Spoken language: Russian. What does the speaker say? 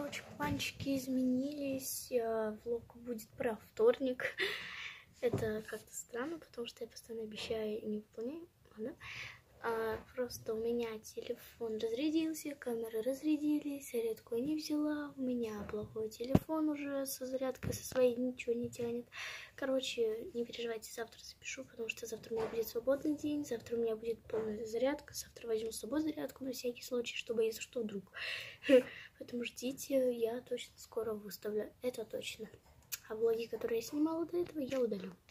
Короче, планчики изменились. Влог будет про вторник. Это как-то странно, потому что я постоянно обещаю и не выполняю. Ладно. Просто у меня телефон разрядился, камеры разрядились, зарядку я не взяла. У меня плохой телефон уже со зарядкой, со своей ничего не тянет. Короче, не переживайте, завтра запишу, потому что завтра у меня будет свободный день, завтра у меня будет полная зарядка, завтра возьму с собой зарядку на всякий случай, чтобы если что вдруг. Поэтому ждите, я точно скоро выставлю, это точно. А влоги, которые я снимала до этого, я удалю.